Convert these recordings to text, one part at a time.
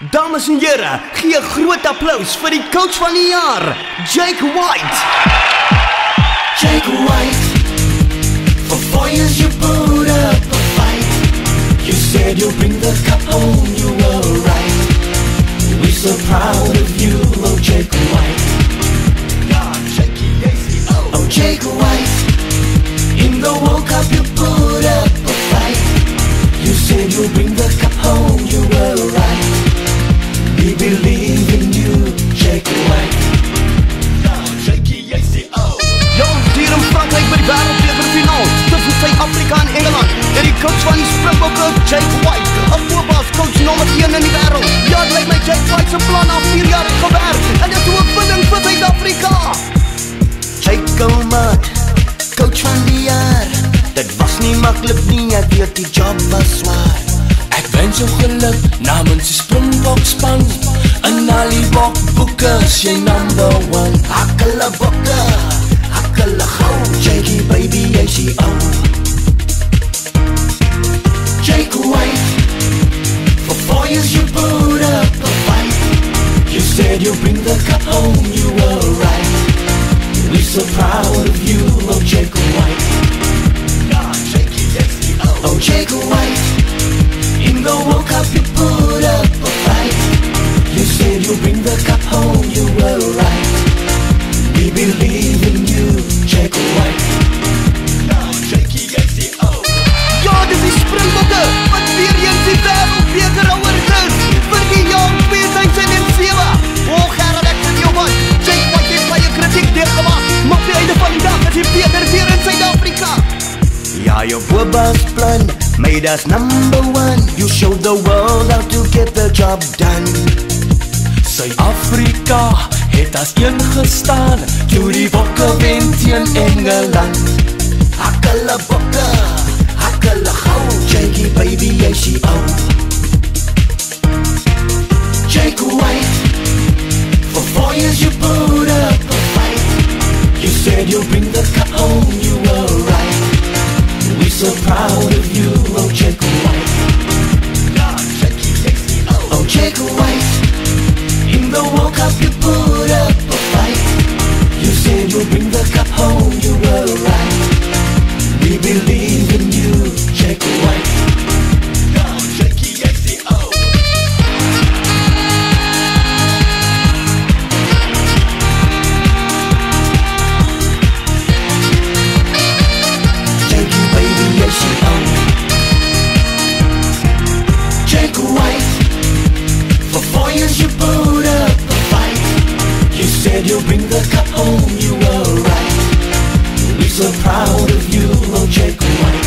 Dames en heren, gee 'n groot applaus vir die coach van die jaar, Jake White. Jake White, for 4 years you put up a fight. You said you'll bring the cup home, you were right. We're so proud of you, oh Jake White. Oh Jake White, in the World Cup you put up a fight. You said you'll bring the cup home, you were right. We believe in you, Jake White. Ja, hier in Frankrijk by die wereldbekerfinaal tussen Suid-Afrika en Engeland. En die coach van die Springbokke, Jake White, 'n voetbal coach nommer 1 in die wêreld. Ja, het lyk my Jake White se plan al 4 jaar het gewerk. En dit is 'n oorwinning vir Suid-Afrika. Jake White, coach van die jaar. Dit was nie maklik nie, ek weet die job was swaar. Ek wens jou geluk namens die Springbok span. In al die bokboeke is jy number 1. Hakkele bokke, hakkele gauw. Jakey baby, jy's die ou. Jake White, for 4 years you put up a fight. You said you'll bring the cup home, you were right. We're so proud of you, oh Jake White. Oh Jake White, in the World Cup you put up a fight. You said you'll bring the cup home, you were right. We believe in you, Jake White. Ja, dit is die Springbokke wat weer eens die wereldbeker oorwin vir die jaar 2007. Oh Gerard, ek sê jou wat, Jake White het baie kritiek deurgemaak, maar op die einde van die dag is die beker weer in Suid-Afrika. Ja, your boobas plan made us number 1. You showed the world how to get the job done. Suid-Afrika het as een gestaan toe die bokke wen teen Engeland. Hakkele bokke, hakkele gauw. Jakey baby, jy's die ou. Jake White, for 4 years you put up a fight. You said you'll bring the cup home, you were right. We're so proud of you, oh Jake White. Oh Jake White, in the World Cup you put up a fight. You said you'll bring the cup home, you were right. We believe in you, Jake White. Jakey baby, yes you own. Jake White, for 4 years you put up a fight. You said you'll bring the cup home, you were right. We're so proud of you, oh Jake White.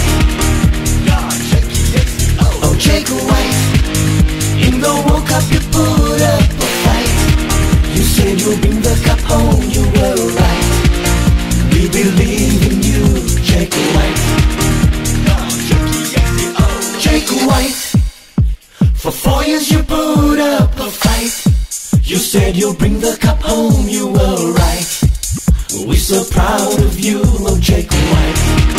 Oh Jake White, in the World Cup you put up a fight. You said you'll bring the cup home, you were right. We believe in you, Jake White. Jake White, for 4 years you put up a fight. You said you'll bring the cup home, you were right. We're so proud of you, oh Jake White.